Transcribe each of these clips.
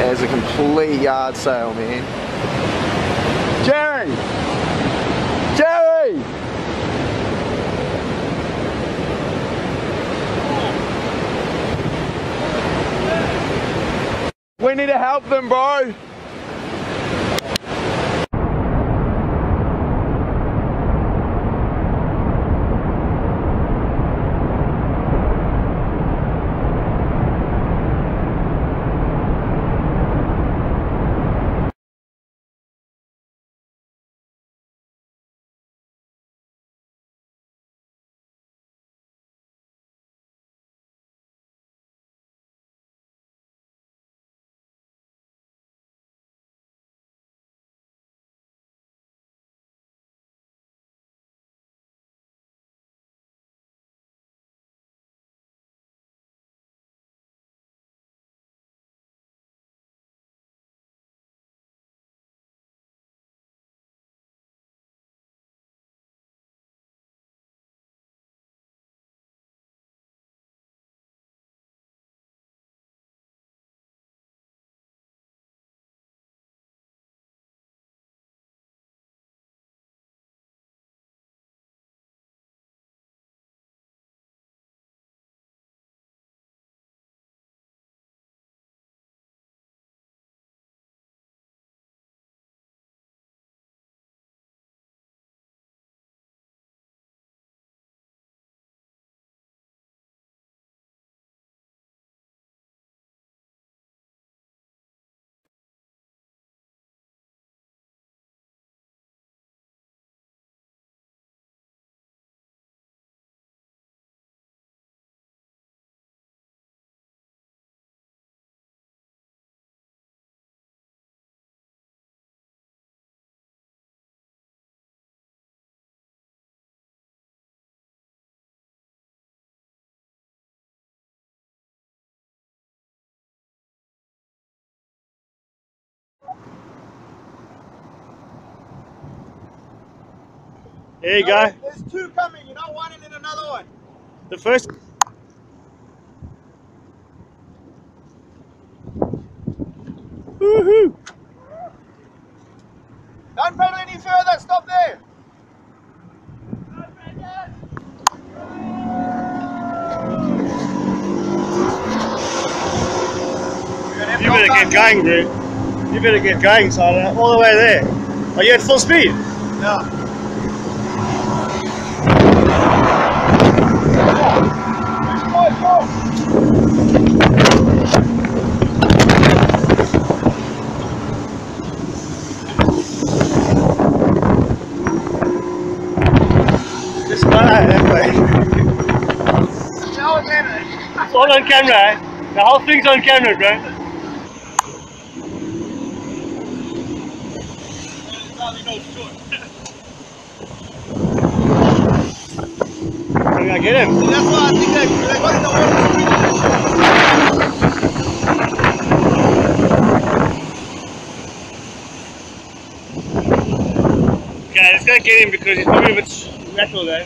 There's a complete yard sale, man. Jerry! Jerry! We need to help them, bro. There you go. There's two coming, you know, one and then another one. The first. Woohoo! Don't pedal any further, stop there. You better get going, dude. You better get going, Simon. All the way there. Are you at full speed? Yeah. Just run out that way. It's all on camera, eh? The whole thing's on camera, bro. I'm gonna get him. That's why I think they got in the water. Okay, let's go get him because he's probably a bit rattled, eh?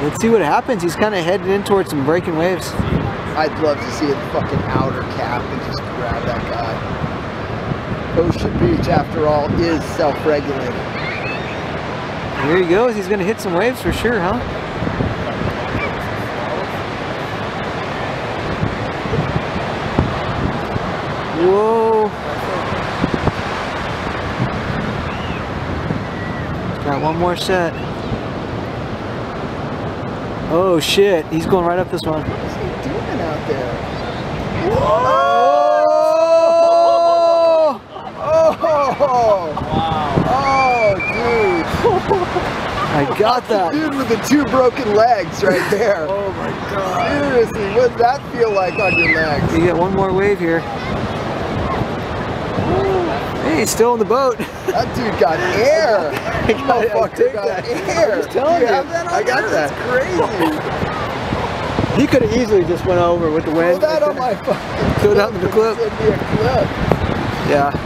Let's see what happens. He's kind of headed in towards some breaking waves. I'd love to see a fucking outer cap and just grab that guy. Ocean Beach, after all, is self-regulated. Here he goes. He's going to hit some waves for sure, huh? Whoa. Got one more set. Oh shit, he's going right up this one. What is he doing out there? Whoa! Oh! Oh, dude. I got that. Dude with the 2 broken legs right there. Oh my god. Seriously, what did that feel like on your legs? You get one more wave here. Hey, he's still in the boat. That dude got air. Motherfucker got air. I'm just telling you. Have that on I got there? that. That's crazy. He could have easily just went over with the Throw wind. that on my fucking Throw it out in the clip. Send me a clip. Yeah.